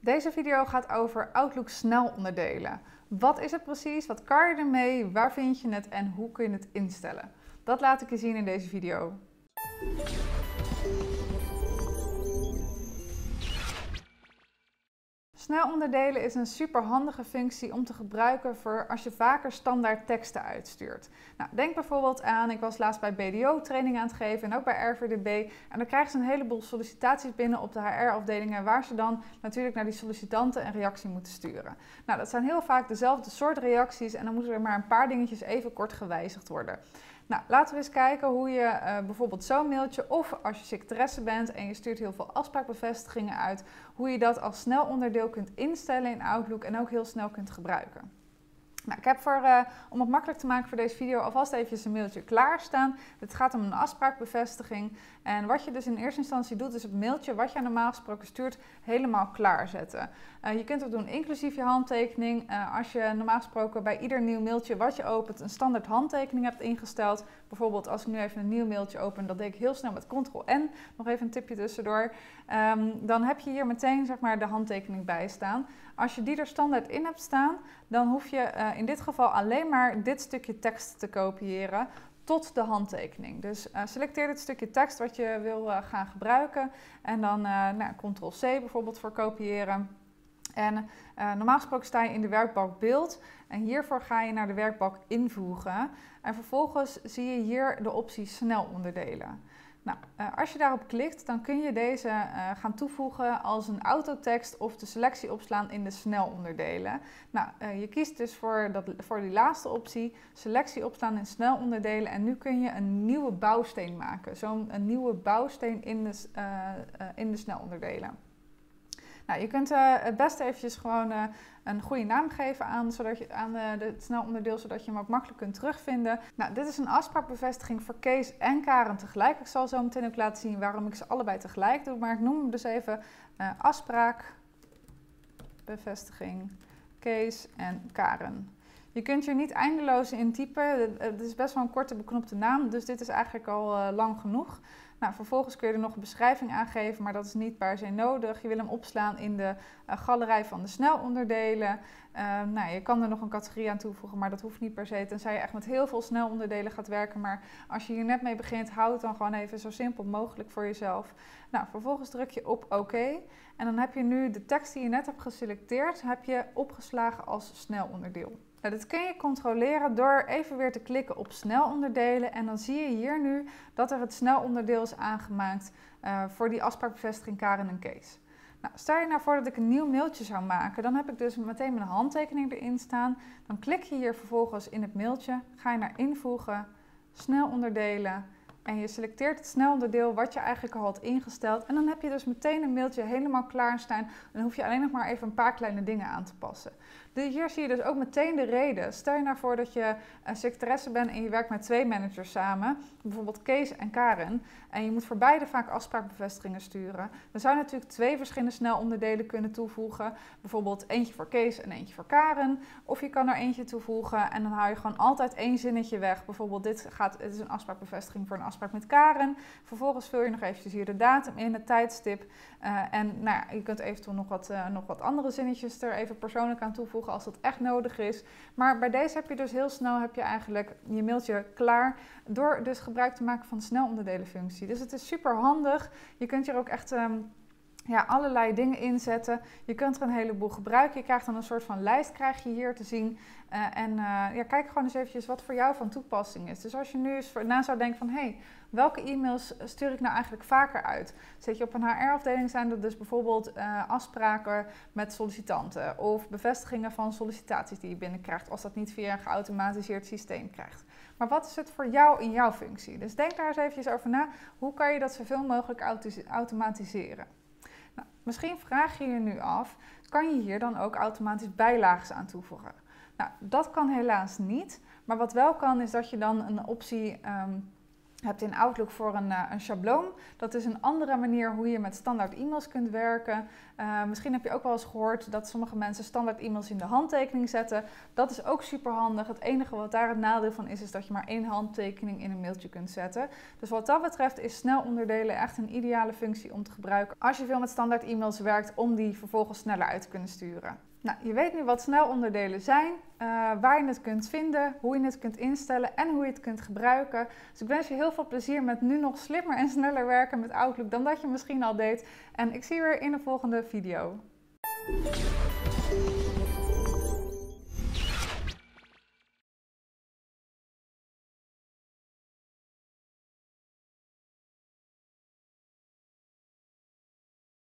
Deze video gaat over Outlook snel onderdelen. Wat is het precies? Wat kan je ermee? Waar vind je het? En hoe kun je het instellen? Dat laat ik je zien in deze video. Snel onderdelen is een super handige functie om te gebruiken voor als je vaker standaard teksten uitstuurt. Nou, denk bijvoorbeeld aan, ik was laatst bij BDO training aan het geven en ook bij RVDB. En dan krijgen ze een heleboel sollicitaties binnen op de HR-afdelingen waar ze dan natuurlijk naar die sollicitanten een reactie moeten sturen. Nou, dat zijn heel vaak dezelfde soort reacties en dan moeten er maar een paar dingetjes even kort gewijzigd worden. Nou, laten we eens kijken hoe je bijvoorbeeld zo'n mailtje of als je secretaresse bent en je stuurt heel veel afspraakbevestigingen uit, hoe je dat als snel onderdeel kunt instellen in Outlook en ook heel snel kunt gebruiken. Nou, ik heb om het makkelijk te maken voor deze video alvast even een mailtje klaarstaan. Het gaat om een afspraakbevestiging. En wat je dus in eerste instantie doet, is het mailtje wat je normaal gesproken stuurt helemaal klaarzetten. Je kunt het doen inclusief je handtekening. Als je normaal gesproken bij ieder nieuw mailtje wat je opent een standaard handtekening hebt ingesteld. Bijvoorbeeld als ik nu even een nieuw mailtje open, dat deed ik heel snel met Ctrl-N. Nog even een tipje tussendoor. Dan heb je hier meteen zeg maar, de handtekening bij staan. Als je die er standaard in hebt staan, dan hoef je in dit geval alleen maar dit stukje tekst te kopiëren tot de handtekening. Dus selecteer dit stukje tekst wat je wil gaan gebruiken en dan Ctrl-C bijvoorbeeld voor kopiëren. En normaal gesproken sta je in de werkbalk beeld en hiervoor ga je naar de werkbalk invoegen. En vervolgens zie je hier de optie snel onderdelen. Nou, als je daarop klikt, dan kun je deze gaan toevoegen als een autotekst of de selectie opslaan in de snel onderdelen. Nou, je kiest dus voor die laatste optie, selectie opslaan in snel onderdelen en nu kun je een nieuwe bouwsteen maken. Zo'n nieuwe bouwsteen in de snel onderdelen. Nou, je kunt het beste eventjes gewoon een goede naam geven aan het snel onderdeel, zodat je hem ook makkelijk kunt terugvinden. Nou, dit is een afspraakbevestiging voor Kees en Karen tegelijk. Ik zal zo meteen ook laten zien waarom ik ze allebei tegelijk doe, maar ik noem hem dus even afspraakbevestiging Kees en Karen. Je kunt hier niet eindeloos in typen. Het is best wel een korte beknopte naam, dus dit is eigenlijk al lang genoeg. Nou, vervolgens kun je er nog een beschrijving aan geven, maar dat is niet per se nodig. Je wil hem opslaan in de galerij van de snelonderdelen. Je kan er nog een categorie aan toevoegen, maar dat hoeft niet per se, tenzij je echt met heel veel snelonderdelen gaat werken. Maar als je hier net mee begint, houd het dan gewoon even zo simpel mogelijk voor jezelf. Nou, vervolgens druk je op OK. En dan heb je nu de tekst die je net hebt geselecteerd, heb je opgeslagen als snelonderdeel. Nou, dit kun je controleren door even weer te klikken op snel onderdelen en dan zie je hier nu dat er het snel onderdeel is aangemaakt voor die afspraakbevestiging Karen en Kees. Nou, stel je nou voor dat ik een nieuw mailtje zou maken, dan heb ik dus meteen mijn handtekening erin staan. Dan klik je hier vervolgens in het mailtje, ga je naar invoegen, snel onderdelen. En je selecteert het snelonderdeel wat je eigenlijk al had ingesteld. En dan heb je dus meteen een mailtje helemaal klaarstaan. En dan hoef je alleen nog maar even een paar kleine dingen aan te passen. Hier zie je dus ook meteen de reden. Stel je nou voor dat je secretaresse bent en je werkt met twee managers samen. Bijvoorbeeld Kees en Karen. En je moet voor beide vaak afspraakbevestigingen sturen. Dan zou je natuurlijk twee verschillende snelonderdelen kunnen toevoegen. Bijvoorbeeld eentje voor Kees en eentje voor Karen. Of je kan er eentje toevoegen en dan hou je gewoon altijd één zinnetje weg. Bijvoorbeeld het is een afspraakbevestiging voor een afspraak met Karen. Vervolgens vul je nog eventjes hier de datum in, het tijdstip. Je kunt eventueel nog wat andere zinnetjes er even persoonlijk aan toevoegen als dat echt nodig is. Maar bij deze heb je dus heel snel eigenlijk je mailtje klaar door dus gebruik te maken van de snelonderdelenfunctie. Dus het is super handig. Je kunt hier ook echt allerlei dingen inzetten. Je kunt er een heleboel gebruiken. Je krijgt dan een soort van lijst krijg je hier te zien. Kijk gewoon eens eventjes wat voor jou van toepassing is. Dus als je nu eens na zou denken van welke e-mails stuur ik nou eigenlijk vaker uit? Zit je op een HR-afdeling, zijn dat dus bijvoorbeeld afspraken met sollicitanten of bevestigingen van sollicitaties die je binnenkrijgt als dat niet via een geautomatiseerd systeem krijgt. Maar wat is het voor jou in jouw functie? Dus denk daar eens eventjes over na. Hoe kan je dat zoveel mogelijk automatiseren? Nou, misschien vraag je je nu af, kan je hier dan ook automatisch bijlagen aan toevoegen? Nou, dat kan helaas niet, maar wat wel kan is dat je dan een optie hebt in Outlook voor een schabloon. Dat is een andere manier hoe je met standaard e-mails kunt werken. Misschien heb je ook wel eens gehoord dat sommige mensen standaard e-mails in de handtekening zetten. Dat is ook super handig. Het enige wat daar het nadeel van is dat je maar 1 handtekening in een mailtje kunt zetten. Dus wat dat betreft is snel onderdelen echt een ideale functie om te gebruiken als je veel met standaard e-mails werkt, om die vervolgens sneller uit te kunnen sturen. Nou, je weet nu wat snelonderdelen zijn, waar je het kunt vinden, hoe je het kunt instellen en hoe je het kunt gebruiken. Dus ik wens je heel veel plezier met nu nog slimmer en sneller werken met Outlook dan dat je misschien al deed. En ik zie je weer in de volgende video.